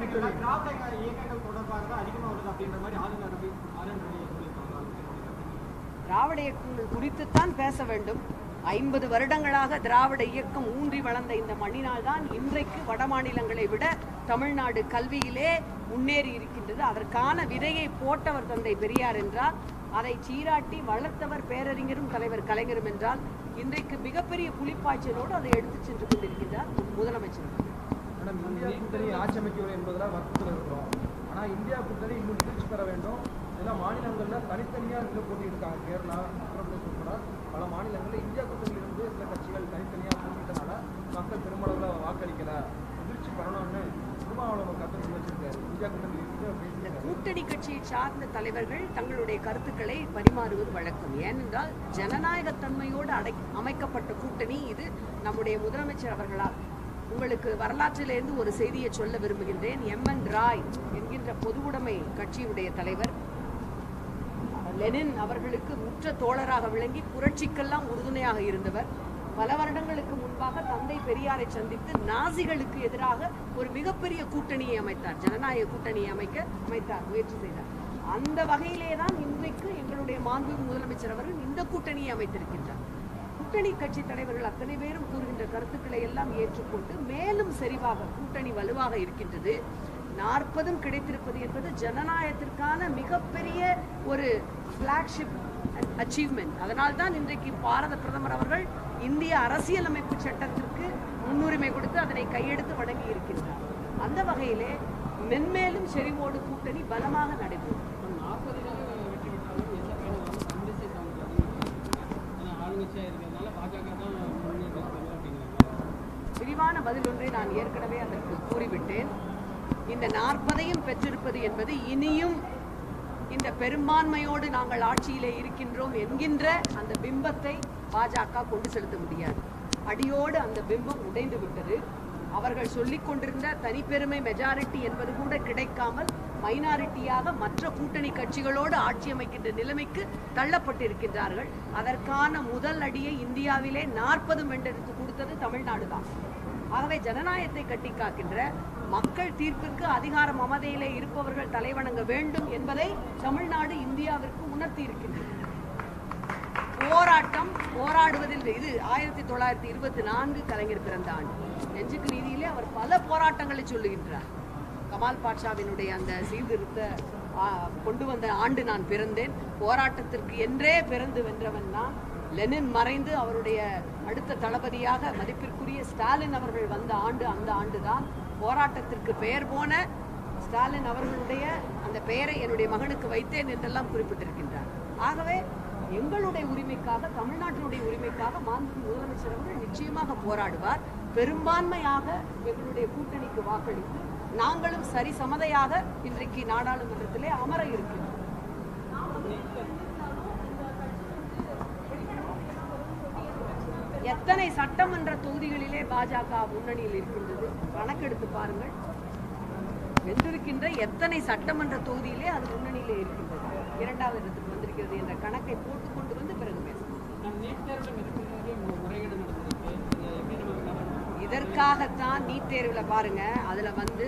திராவிட இயக்கங்கள் குறித்துத்தான் பேச வேண்டும். 50 வருடங்களாக திராவிட இயக்கம் ஊன்றி வளர்ந்த இந்த மண்ணினால் தான் இன்றைக்கு வட மாநிலங்களை விட தமிழ்நாடு கல்வியிலே முன்னேறி இருக்கின்றது. அதற்கான விதையை போட்டவர் தந்தை பெரியார் என்றால், அதை சீராட்டி வளர்த்தவர் பேரறிஞரும் தலைவர் கலைஞரும் என்றால், இன்றைக்கு மிகப்பெரிய புலிப்பாய்ச்சலோடு அதை எடுத்து சென்று கொண்டிருக்கின்றார் முதலமைச்சர். இந்தியா கூட்டணி ஆட்சி அமைக்கவில்லை என்பதெல்லாம் வருத்தத்தில் இருக்கிறோம். ஆனால் இந்தியா கூட்டணி இன்னும் நிகழ்ச்சி பெற வேண்டும். இதெல்லாம் மாநிலங்களில் தனித்தனியாக இருந்து போட்டியிருக்காங்க. கேரளா, உத்தரப்பிரதேசம் உட்பட பல மாநிலங்களில் இந்தியா கூட்டணியிலிருந்து சில கட்சிகள் தனித்தனியாக போட்டிட்டனால மக்கள் பெருமளவில் வாக்களிக்கலை. நிகழ்ச்சி பெறணும்னு திருமாவளவன் கருத்து வச்சிருக்காரு. இந்தியா கூட்டணியிலிருந்து கூட்டணி கட்சியை சார்ந்த தலைவர்கள் தங்களுடைய கருத்துக்களை பரிமாறுவது வழக்கம். ஏனென்றால் ஜனநாயகத்தன்மையோடு அமைக்கப்பட்ட கூட்டணி இது நம்முடைய முதலமைச்சர் அவர்களால். உங்களுக்கு வரலாற்றிலிருந்து ஒரு செய்தியை சொல்ல விரும்புகின்றேன். MN ராய் என்கின்ற பொதுவுடைமை கட்சியுடைய தலைவர் லெனின் அவர்களுக்கு உற்ற தோழராக விளங்கி புரட்சிக்கெல்லாம் உறுதுணையாக இருந்தவர். பல வருடங்களுக்கு முன்பாக தந்தை பெரியாரை சந்தித்து நாசிகளுக்கு எதிராக ஒரு மிகப்பெரிய கூட்டணியை அமைத்தார். ஜனநாயக கூட்டணியை அமைத்தார், முயற்சி செய்தார். அந்த வகையிலே தான் இன்றைக்கு எங்களுடைய மாண்புமிகு முதலமைச்சர் அவர்கள் இந்த கூட்டணியை அமைத்திருக்கின்றார். கூட்டணி கட்சி தலைவர்கள் அத்தனை பேரும் கூறுகின்ற கருத்துக்களை எல்லாம் ஏற்றுக்கொண்டு மேலும் செறிவாக கூட்டணி வலுவாக இருக்கின்றது. 40 கிடைத்திருப்பது என்பது ஜனநாயகத்திற்கான மிகப்பெரிய ஒரு ஃபிளாக்ஷிப் அச்சீவ்மெண்ட். அதனால்தான் இன்றைக்கு பாரத பிரதமர் அவர்கள் இந்திய அரசியலமைப்பு சட்டத்திற்கு முன்னுரிமை கொடுத்து அதனை கையெடுத்து வழங்கி இருக்கின்றார். அந்த வகையிலே மென்மேலும் செறிவோடு கூட்டணி பலமாக நடைபெறும். விரிவான பதில் ஒன்றை நான் ஏற்கனவே அதற்கு கூறிவிட்டேன். இந்த 40ஐயும் பெற்றிருப்பது என்பது இனியும் இந்த பெரும்பான்மையோடு நாங்கள் ஆட்சியிலே இருக்கின்றோம் என்கின்ற அந்த பிம்பத்தை பாஜக கொண்டு செலுத்த முடியாது. அடியோடு அந்த பிம்பம் உடைந்து விட்டது. அவர்கள் சொல்லிக் கொண்டிருந்த தனிப்பெருமை மெஜாரிட்டி என்பது கூட கிடைக்காமல் மைனாரிட்டியாக மற்ற கூட்டணி கட்சிகளோடு ஆட்சி அமைக்கின்ற நிலைமைக்கு தள்ளப்பட்டிருக்கின்றார்கள். அதற்கான முதல் அடியை இந்தியாவிலே 40 வென்றெடுத்து கொடுத்தது தமிழ்நாடு தான். ஆகவே ஜனநாயகத்தை கட்டி காக்கின்ற மக்கள் தீர்ப்பிற்கு அதிகார மமதையிலே இருப்பவர்கள் தலைவணங்க வேண்டும் என்பதை தமிழ்நாடு இந்தியாவிற்கு உணர்த்தி இருக்கின்றது. போராடுவதில் இது 1924 கலைஞர் பிறந்த ஆண்டு. நெஞ்சுக்கு நீதியிலே அவர் பல போராட்டங்களை சொல்லுகின்றார். கமால் பாட்ஷாவினுடைய அந்த சீர்திருத்த கொண்டு வந்த ஆண்டு நான் பிறந்தேன். போராட்டத்திற்கு என்றே பிறந்து வென்றவன் நான். லெனின் மறைந்து அவருடைய அடுத்த தளபதியாக மதிப்பிற்குரிய ஸ்டாலின் அவர்கள் வந்த ஆண்டு அந்த ஆண்டுதான். போராட்டத்திற்கு பெயர் போன ஸ்டாலின் அவர்களுடைய அந்த பெயரை என்னுடைய மகனுக்கு வைத்தேன் என்றெல்லாம் குறிப்பிட்டிருக்கின்றார். ஆகவே எங்களுடைய உரிமைக்காக, தமிழ்நாட்டினுடைய உரிமைக்காக மாண்புமிகு முதலமைச்சர் அவர்கள் நிச்சயமாக போராடுவார். பெரும்பான்மையாக எங்களுடைய கூட்டணிக்கு வாக்களித்து நாங்களும் சரிசமதையாக இன்றைக்கு நாடாளுமன்றத்திலே அமர இருக்கின்றோம். எத்தனை சட்டமன்ற தொகுதிகளிலே பாஜக முன்னணியில் இருக்கின்றது கணக்கெடுத்து பாருங்கள். வென்றிருக்கின்ற எத்தனை சட்டமன்ற தொகுதியிலே அது முன்னணியிலே இருக்கின்றது, 2வது இடத்துக்கு வந்திருக்கிறது என்ற கணக்கை போட்டுக்கொண்டு வந்து பிறகு பேசணும். இதற்காகத்தான் நீட் தேர்வில் பாருங்க, அதுல வந்து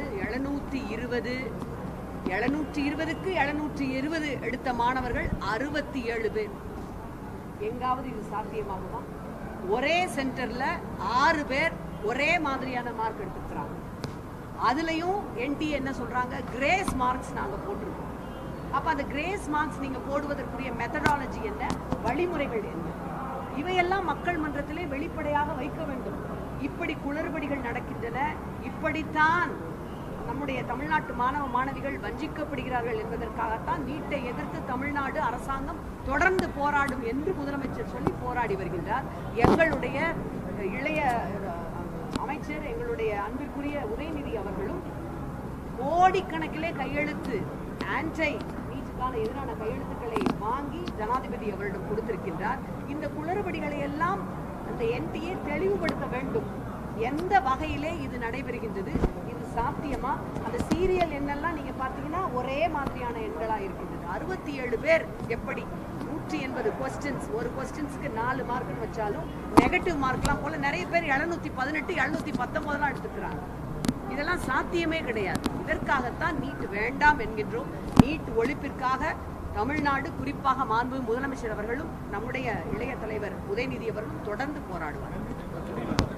720க்கு 720 எடுத்த மாணவர்கள் 67 பேர். எங்காவது இது சாத்தியமாகுமா? ஒரே சென்டர்ல 6 பேர் ஒரே மாதிரியான மார்க் எடுத்துக்கிறாங்க. அதுலயும் NTA என்ன சொல்றாங்க, கிரேஸ் மார்க்ஸ் நாங்க போட்டிருக்கோம். அப்ப அந்த கிரேஸ் மார்க்ஸ் நீங்க போடுவதற்குரிய மெத்தடாலஜி என்ன, வழிமுறைகள் என்ன, இவையெல்லாம் மக்கள் மன்றத்திலே வெளிப்படையாக வைக்க வேண்டும். இப்படி குளறுபடிகள் நடக்கின்றன, இப்படித்தான் நம்முடைய தமிழ்நாட்டு மாணவ மாணவிகள் வஞ்சிக்கப்படுகிறார்கள் என்பதற்காகத்தான் நீட்டை எதிர்த்து தமிழ்நாடு அரசாங்கம் தொடர்ந்து போராடும் என்று முதலமைச்சர் சொல்லி போராடி வருகின்றார். எங்களுடைய இளைய அமைச்சர், எங்களுடைய அன்பிற்குரிய உதயநிதி அவர்களும் கோடிக்கணக்கிலே கையெழுத்து ஆன்டை நீட்டுக்கான எதிரான கையெழுத்துக்களை வாங்கி ஜனாதிபதி அவரிடம் கொடுத்திருக்கின்றார். இந்த குளறுபடிகளை எல்லாம் அந்த NTA தெளிவுபடுத்த வேண்டும். எந்த வகையிலே இது நடைபெறுகின்றது, இது சாத்தியமா? அந்த சீரியல் எண்ணெல்லாம் நீங்க பாத்தீங்கன்னா ஒரே மாதிரியான எண்களா இருக்கின்றது. 67 பேர் எப்படி 180 கொஸ்டின்ஸ், ஒரு கொஸ்டின்ஸ்க்கு 4 மார்க்னு வச்சாலும் நெகட்டிவ் மார்க்லாம் போல நிறைய பேர் 718 719 எடுத்துக்கிறாங்க. இதெல்லாம் சாத்தியமே கிடையாது. இதற்காகத்தான் நீட் வேண்டாம் என்கின்றோம். நீட் ஒழிப்பிற்காக தமிழ்நாடு, குறிப்பாக மாண்பு முதலமைச்சர் அவர்களும் நம்முடைய இளைய தலைவர் உதயநிதி அவர்களும் தொடர்ந்து போராடுவார்.